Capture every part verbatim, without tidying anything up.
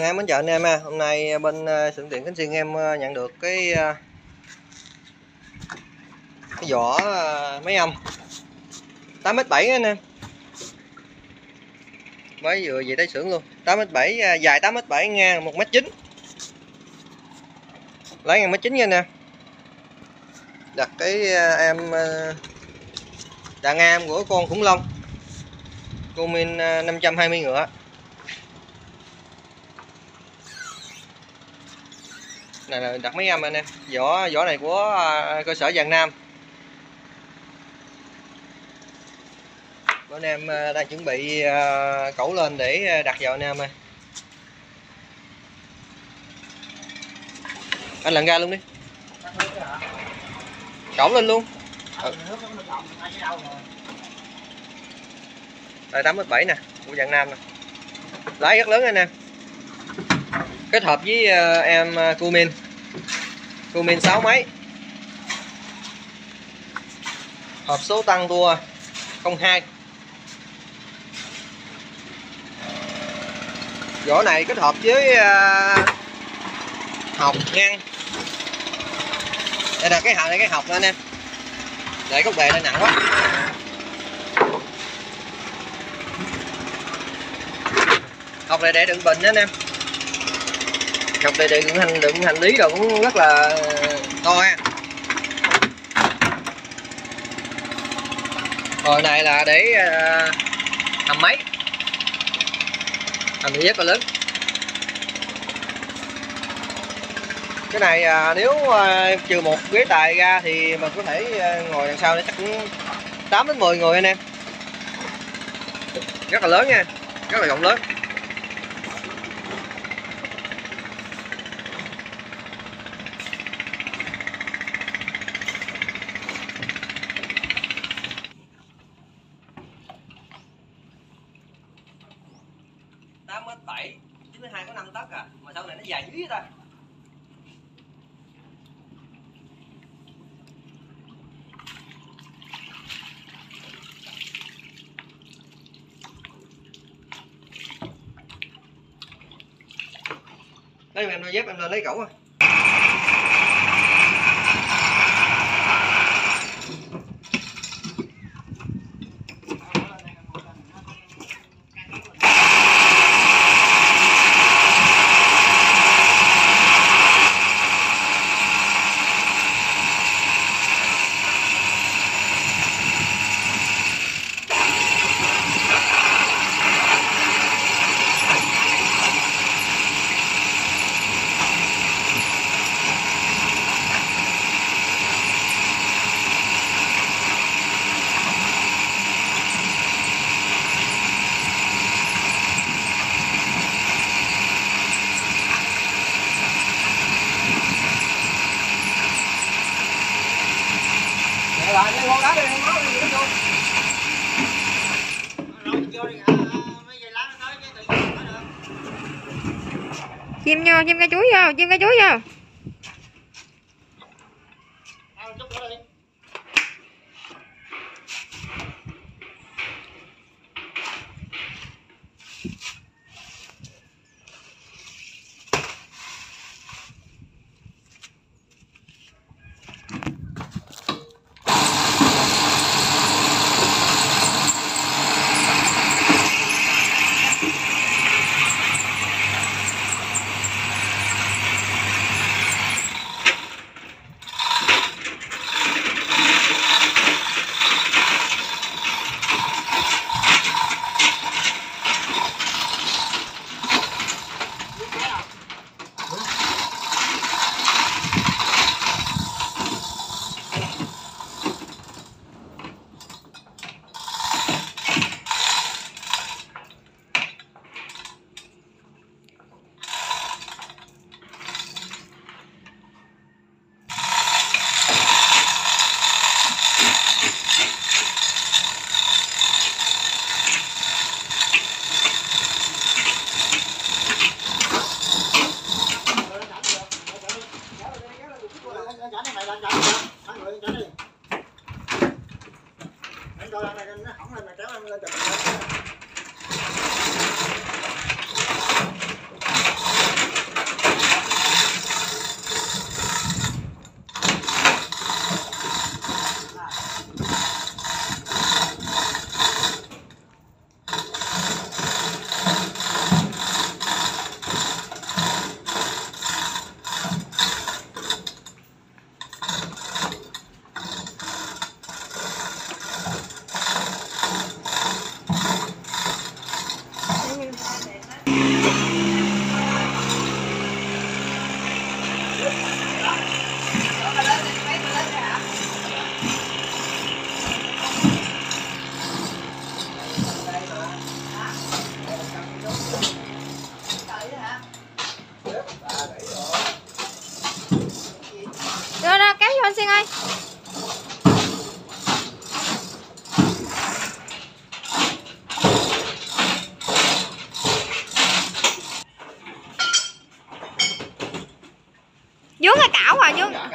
em đến chợ anh em ha. Hôm nay bên xưởng tiện Khánh Xuyên em nhận được cái cái vỏ máy âm tám mét bảy anh em. Mới vừa về tới xưởng luôn. tám mét bảy, dài tám mét bảy, ngang một mét chín. Lấy ngang mét chín nha anh em. Đặt cái em đàn am của con khủng long Garmin năm trăm hai mươi ngựa. Này là đặt máy âm anh em. Vỏ vỏ này của cơ sở Giang Nam. Anh em đang chuẩn bị cẩu lên để đặt vào anh em ơi. Anh lần ra luôn đi. Cẩu lên luôn. Ừ. Đây tám mét bảy nè, của Giang Nam nè. Lái rất lớn anh em. Kết hợp với em Garmin. Garmin sáu mấy. Hộp số tăng tua không hai. Vỏ này kết hợp với uh, hộc ngăn. Đây là cái hộp này, cái hộc đó anh em. Để gốc đề nó nặng quá. Hộc này để đựng bình đó anh em. Hộc này để đựng hành đựng hành lý rồi cũng rất là to ha. Rồi này là để uh, hầm máy. Hầm rất là lớn. Cái này à, nếu à, trừ một ghế tài ra thì mình có thể à, ngồi đằng sau để chắc cũng tám đến mười người anh em. Rất là lớn nha, rất là rộng lớn. tám mét bảy, chín mươi hai có năm tấc à, mà sau này nó dài dưới ta. Đây em đôi dép em lên lấy cẩu à. Lại cái con đá đi, con đá đi, nó chim vô, chim cá chuối vô, chim cá chuối vô.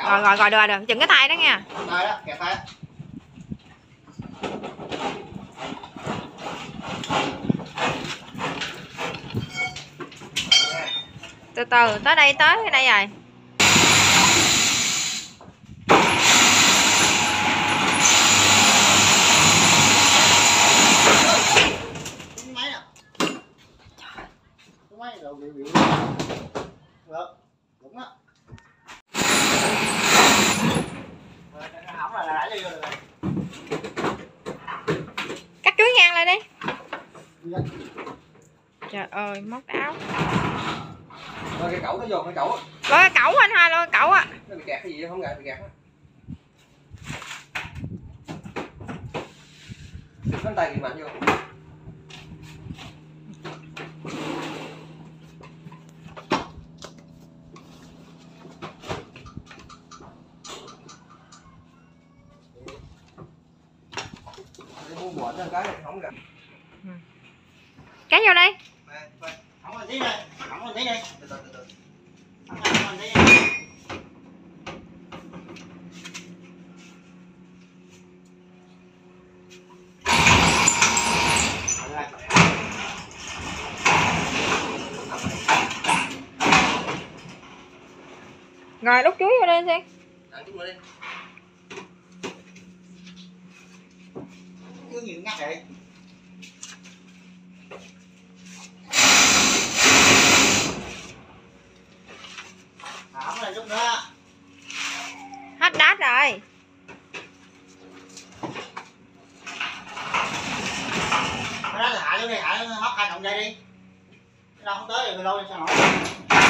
Rồi rồi rồi được được, chừng cái tay đó nha. Tay đó, kẹp tay. Từ từ tới đây tới đây rồi. Máy nè. Máy đầu biểu biểu. Được. Đúng á. Hỏng là lại đi rồi. Cắt chuối ngang lại đi. Trời ơi, móc áo. Rồi cái cẩu nó vô cái cẩu á. Rồi cái cẩu anh hai luôn, cái cẩu á. Nó bị kẹt cái gì không ngại bị kẹt á. Cánh tay kìm mạnh vô. Muốn bỏ cho cái này không gặp. Cái vô đây. Không anh tí đây, không anh tí đây. Từ từ từ từ. Không anh tí đây. Rồi đút chuối vô đây xem. Ăn chút nữa đi. Cứ nhiều ngắt vậy. Không là chút nữa. Hết đát rồi. Cái đó là hạ xuống đi, hạ xuống móc hai cộng dây đi. Cái đâu không tới rồi, lôi sao nổi.